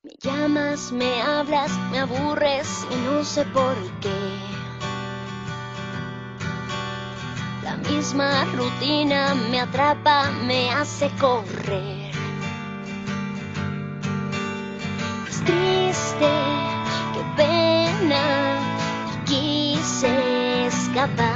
Me llamas, me hablas, me aburres y no sé por qué. La misma rutina me atrapa, me hace correr. Es triste, qué pena, quise escapar.